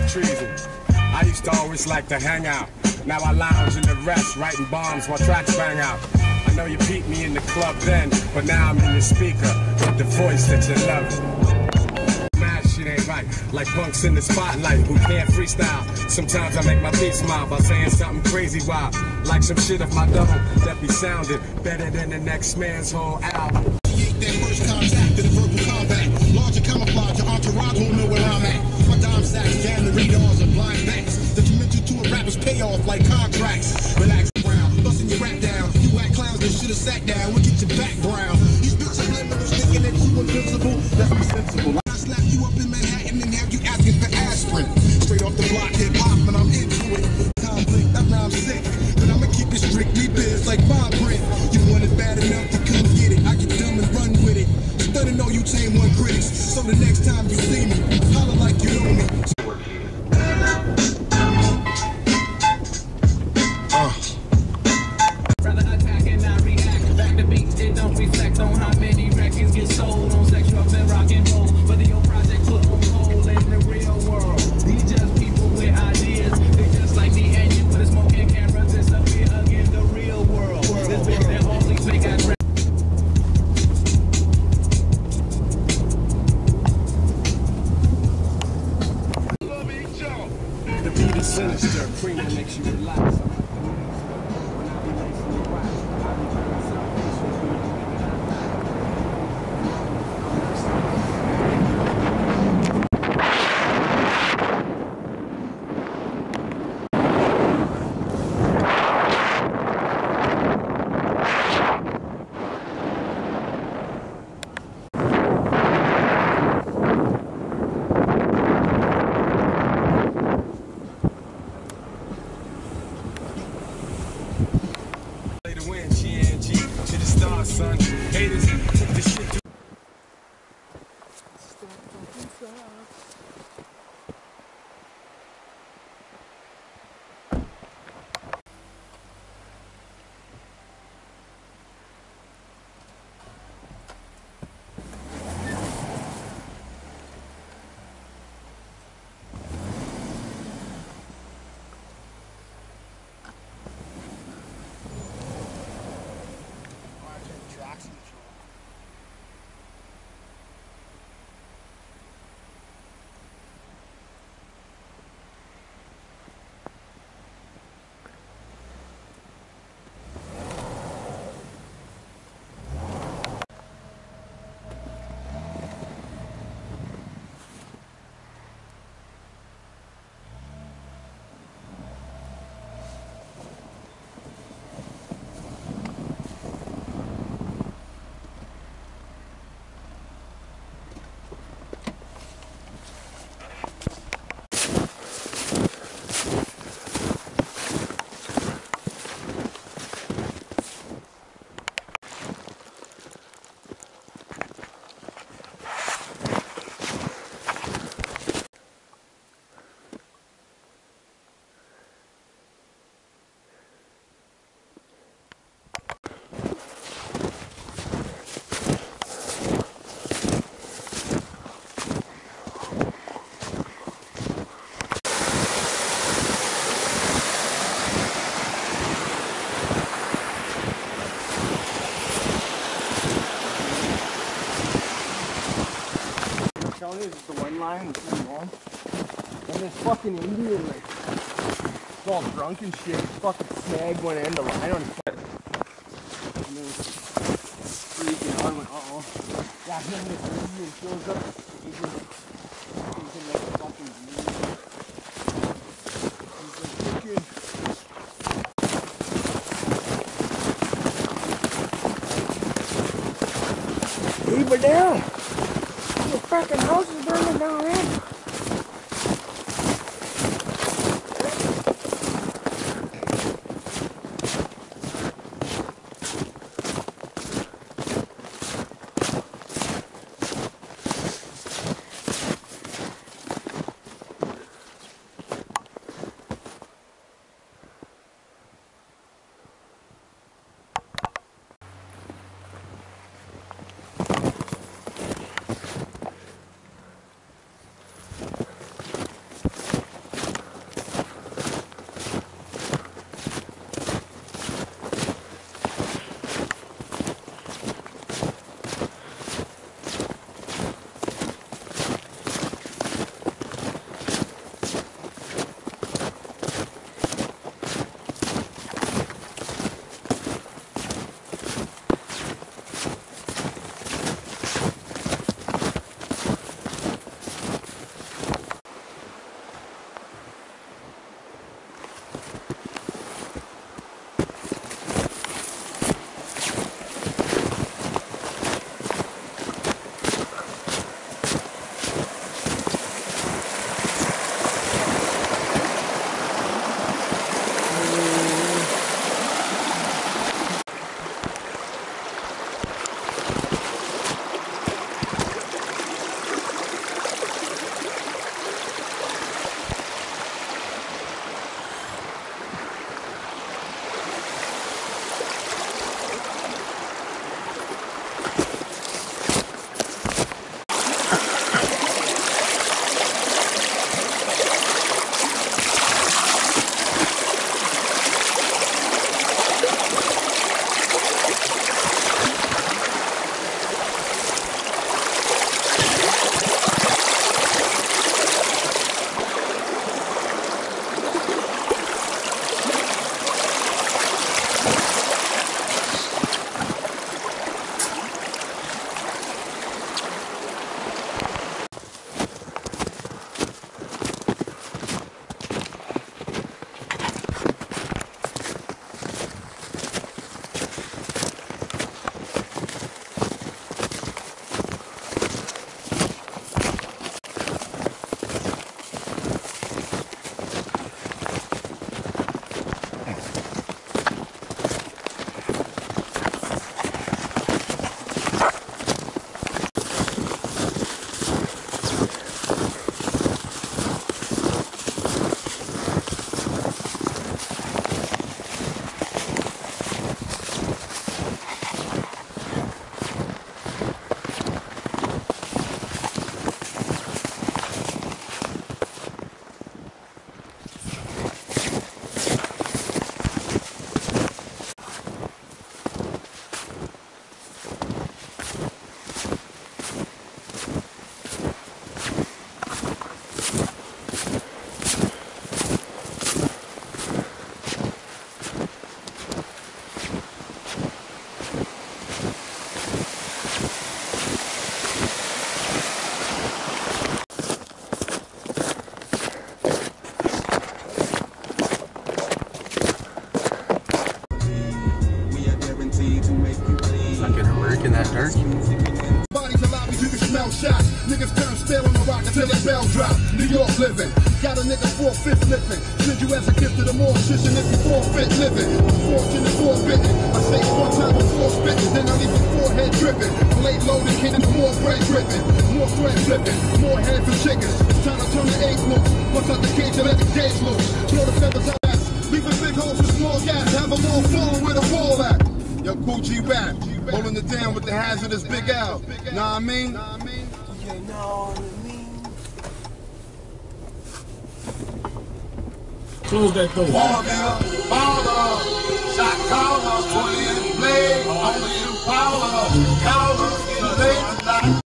treason. I used to always like to hang out. Now I lounge in the rest, writing bombs while tracks bang out. I know you beat me in the club then, but now I'm in your speaker with the voice that you love. Mad shit ain't right, like punks in the spotlight who can't freestyle. Sometimes I make my beat smile by saying something crazy wild, like some shit off my double that be sounding better than the next man's whole album. That first contact to the verbal combat. Larger camouflage, your entourage won't know where I'm at. My dime sacks jam the radars and blind backs. Detrimental to a rapper's payoff like contracts. Relax around, busting your rap down. You whack clowns that should've sat down. We'll get your background. These bitches limiters thinking that you invincible. Let's be sensible. I slap you up in Manhattan and have you asking for aspirin. Straight off the block, hip hop, and I'm into it. Conflict, that rhyme's sick, but I'ma keep it strictly biz like fine print. You want it bad enough to come get it. I get dumb and run with it. Study know you tame one critics, so the next time you see me, holler like you know me. Rather attack and not react. Back to beats, it don't reflect on how many records get sold on sexual and rock and roll. But your project put on hold in the real world. These just people with ideas. They just like me and you, but the smoking cameras disappear again. The real world. This bitch that always make us. The beat is sinister, cream that makes you relax. Son, haters took this shit to telling you, this is the one line that's going on. And this fucking Indian, like, it's all drunk and shit, fucking snagged one end of the line on his foot. And then freaking out, I went, uh-oh. Yeah, then this Indian shows up, he's in like a fucking weed. He's like, hey, but down! The fucking house is burning down, man. shot. Niggas turn still on the rock until the bell drop. New York living. Got a nigga 4/5 living. Send you as a gift to the mortician if you forfeit living. Unfortunate forbidden. I say it one time before spitting, then I leave your forehead dripping. Late loaded, hitting more bread dripping. More thread flipping. More head for chickens. It's time to turn the eggs loose. Once out the cage and let the gauge loose. Throw the feathers out. Leaving big holes for small gas. Have them all falling with a wall at. Yo, Gucci rap. Holding it down with the hazardous Big L. Know what I mean? You know what I mean? Close that door. Baller, shot caller, 20 and blade. Only you power, caller, get laid tonight.